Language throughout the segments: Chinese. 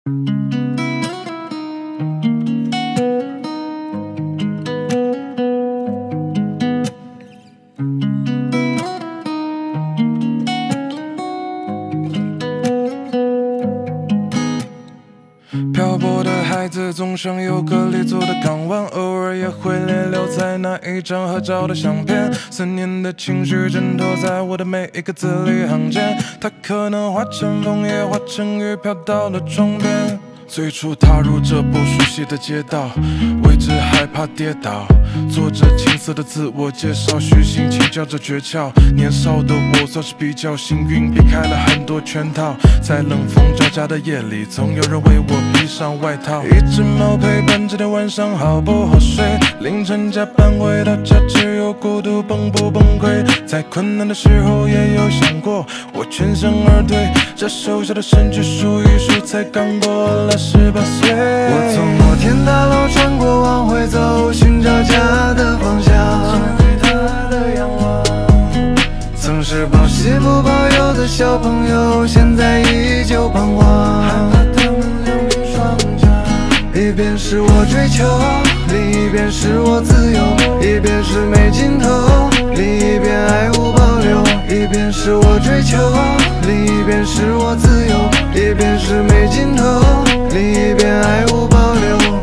漂泊的孩子总想有个立足的港湾，偶尔也会泪流在那一张合照的相片。思念的情绪挣脱在我的每一个字里行间，它可能化成风，也化成雨，飘到了窗边。最初踏入这不熟悉的街道，未知害怕跌倒，做着青涩的自我介绍，虚心请教着诀窍。年少的我算是比较幸运，避开了很多圈套，在冷风交加的夜里，总有人为我披上外套。一只猫陪伴这天晚上好不好睡，凌晨加班回到家，只有孤独崩不崩溃。在困难的时候也有想过，我全身而退，这瘦小的身躯数一数，才刚过了18岁。 我从摩天大楼穿过往回走，寻找家的方向， 对他的仰望。 曾是报喜不报忧的小朋友，现在依旧彷徨。 害怕他们两鬓霜甲， 一边是我追求，另一边是我自由，一边是没尽头，另一边爱无保留。一边是我追求，另一边是我自由，一边是没尽头，另一边爱无保留。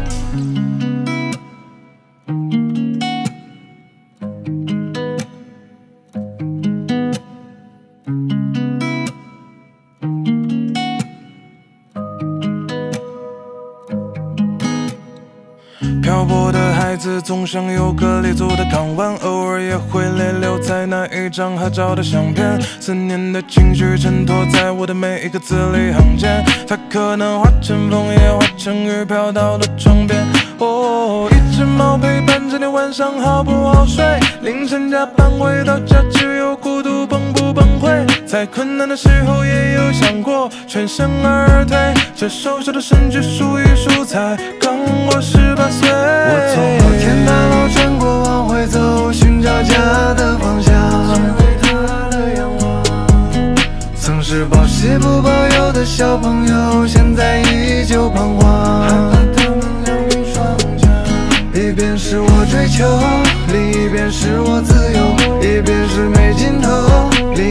漂泊的孩子总想有个立足的港湾，偶尔也会泪流在那一张合照的相片。思念的情绪挣脱在我的每一个字里行间，它可能化成风，也化成雨，飘到了窗边。哦，一只猫陪伴这天晚上好不好睡，凌晨加班回到家，只有孤独崩不崩溃。在困难的时候也有想过全身而退，这瘦小的身躯数一数，才刚过18岁。 我从摩天大楼穿过往回走，寻找家的方向， 对他的仰望。 曾是报喜不报忧的小朋友，现在依旧彷徨。 害怕他们两鬓霜甲， 一边是我追求，另一边是我自由，一边是没尽头，